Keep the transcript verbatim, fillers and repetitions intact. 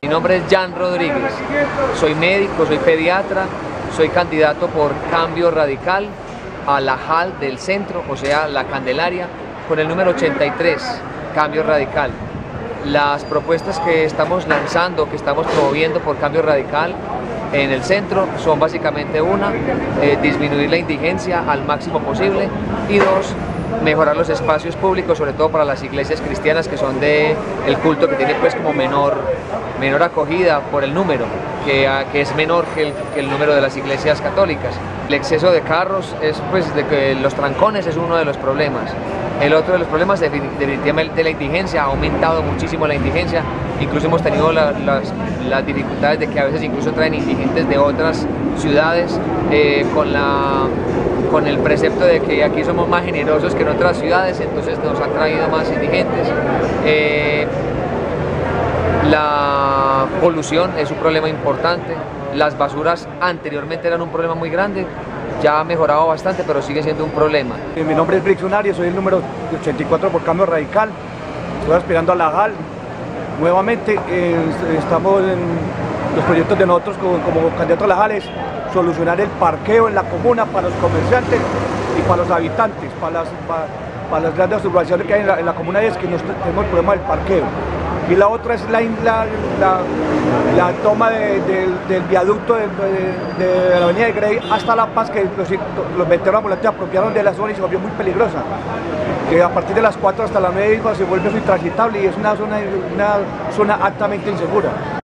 nombre es Jan Rodríguez, soy médico, soy pediatra, soy candidato por Cambio Radical a la J A L del centro, o sea, la Candelaria, con el número ochenta y tres, Cambio Radical. Las propuestas que estamos lanzando, que estamos promoviendo por Cambio Radical en el centro son básicamente una, eh, disminuir la indigencia al máximo posible, y dos, mejorar los espacios públicos, sobre todo para las iglesias cristianas, que son de el culto que tiene pues como menor, menor acogida por el número, que, que es menor que el, que el número de las iglesias católicas. El exceso de carros, es, pues, de que los trancones es uno de los problemas. El otro de los problemas definitivamente la indigencia, ha aumentado muchísimo la indigencia, incluso hemos tenido la, las, las dificultades de que a veces incluso traen indigentes de otras ciudades eh, con, la, con el precepto de que aquí somos más generosos que en otras ciudades, entonces nos han traído más indigentes. Eh, la polución es un problema importante, las basuras anteriormente eran un problema muy grande, ya ha mejorado bastante, pero sigue siendo un problema. Mi nombre es Brixon Arias, soy el número ochenta y cuatro por Cambio Radical, estoy aspirando a la J A L. Nuevamente eh, estamos en los proyectos de nosotros como, como candidatos a la J A L es solucionar el parqueo en la comuna para los comerciantes y para los habitantes, para las, para, para las grandes urbanizaciones que hay en la, en la comuna, es que nos, tenemos el problema del parqueo. Y la otra es la, la, la, la toma de, de, del viaducto de, de, de la avenida de Grey hasta La Paz, que los, los veteranos ambulantes apropiaron de la zona y se volvió muy peligrosa. Que a partir de las cuatro hasta la nueve se vuelve intransitable y es una zona, una zona altamente insegura.